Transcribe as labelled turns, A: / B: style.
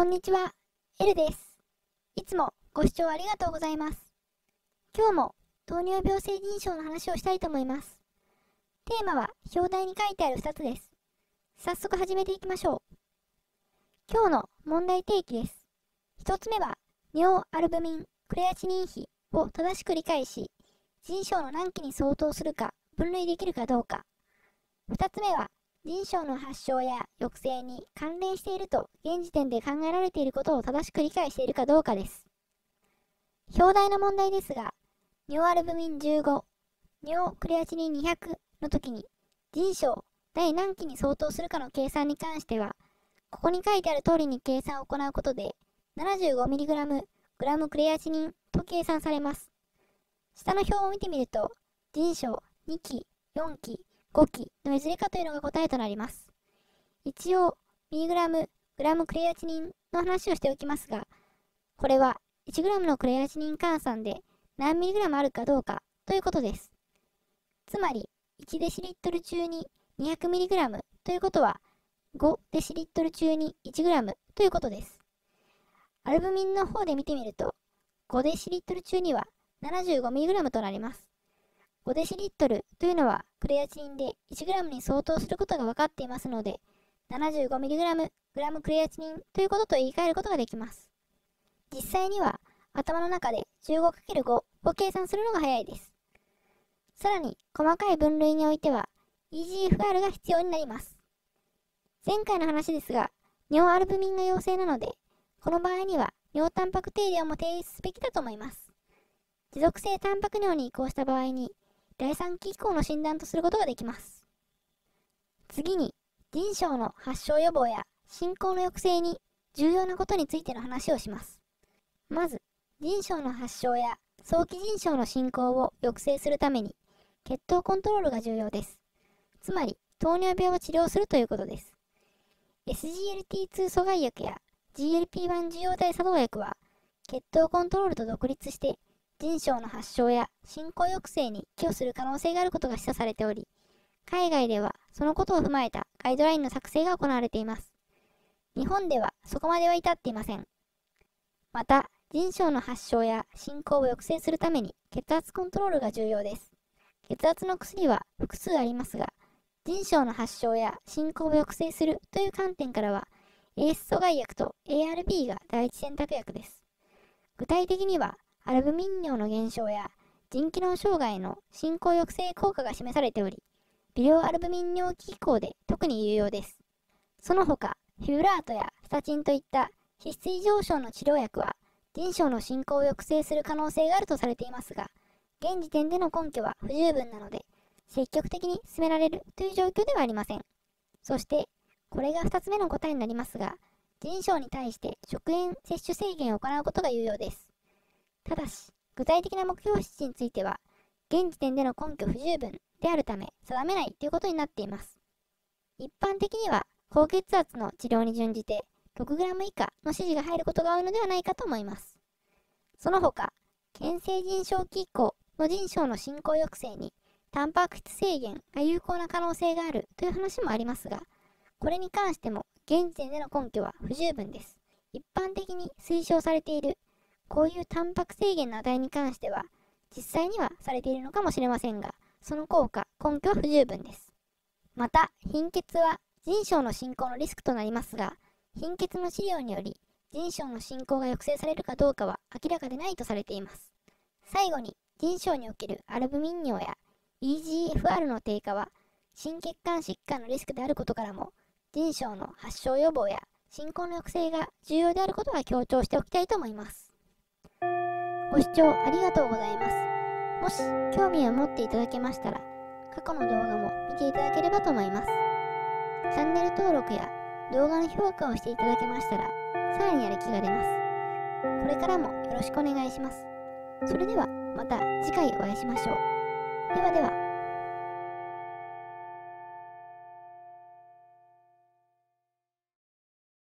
A: こんにちは、エルです。いつもご視聴ありがとうございます。今日も糖尿病性腎症の話をしたいと思います。テーマは表題に書いてある2つです。早速始めていきましょう。今日の問題提起です。1つ目は、尿アルブミン、クレアチニン比を正しく理解し、腎症の何期に相当するか分類できるかどうか。2つ目は、腎症の発症や抑制に関連していると現時点で考えられていることを正しく理解しているかどうかです。表題の問題ですが、尿アルブミン15、尿クレアチニン200の時に腎症第何期に相当するかの計算に関しては、ここに書いてある通りに計算を行うことで 75mg グラムクレアチニンと計算されます。下の表を見てみると、腎症2期、4期、5期のいずれかというのが答えとなります。一応、ミリグラム、グラムクレアチニンの話をしておきますが、これは 1g のクレアチニン換算で何ミリグラムあるかどうかということです。つまり、1デシリットル中に 200mg ということは、5デシリットル中に 1g ということです。アルブミンの方で見てみると、5デシリットル中には 75mg となります。5デシリットルというのはクレアチニンで 1g に相当することが分かっていますので、75mg グラムクレアチニンということと言い換えることができます。実際には頭の中で 15×5 を計算するのが早いです。さらに細かい分類においては EGFR が必要になります。前回の話ですが、尿アルブミンが陽性なので、この場合には尿タンパク定量も提出すべきだと思います。持続性タンパク尿に移行した場合に、第3期以降の診断とすることができます。次に、腎症の発症予防や進行の抑制に重要なことについての話をします。まず、腎症の発症や早期腎症の進行を抑制するために、血糖コントロールが重要です。つまり、糖尿病を治療するということです。SGLT2 阻害薬や GLP-1 受容体作動薬は、血糖コントロールと独立して、腎症の発症や進行抑制に寄与する可能性があることが示唆されており、海外ではそのことを踏まえたガイドラインの作成が行われています。日本ではそこまでは至っていません。また、腎症の発症や進行を抑制するために血圧コントロールが重要です。血圧の薬は複数ありますが、腎症の発症や進行を抑制するという観点からは、ACE 阻害薬と ARB が第一選択薬です。具体的には、アルブミン尿の減少や腎機能障害の進行抑制効果が示されており、微量アルブミン尿機構で特に有用です。その他、フィブラートやスタチンといった脂質異常症の治療薬は、腎症の進行を抑制する可能性があるとされていますが、現時点での根拠は不十分なので、積極的に進められるという状況ではありません。そして、これが2つ目の答えになりますが、腎症に対して食塩摂取制限を行うことが有用です。ただし、具体的な目標値については、現時点での根拠不十分であるため、定めないということになっています。一般的には、高血圧の治療に準じて、6g 以下の指示が入ることが多いのではないかと思います。その他、牽制腎症期以降の腎症の進行抑制に、タンパク質制限が有効な可能性があるという話もありますが、これに関しても、現時点での根拠は不十分です。一般的に推奨されているこういうタンパク制限の値に関しては、実際にはされているのかもしれませんが、その効果、根拠は不十分です。また、貧血は腎症の進行のリスクとなりますが、貧血の治療により、腎症の進行が抑制されるかどうかは明らかでないとされています。最後に、腎症におけるアルブミン尿や EGFR の低下は、心血管疾患のリスクであることからも、腎症の発症予防や進行の抑制が重要であることは強調しておきたいと思います。ご視聴ありがとうございます。もし興味を持っていただけましたら、過去の動画も見ていただければと思います。チャンネル登録や動画の評価をしていただけましたら、さらにやる気が出ます。これからもよろしくお願いします。それではまた次回お会いしましょう。ではでは。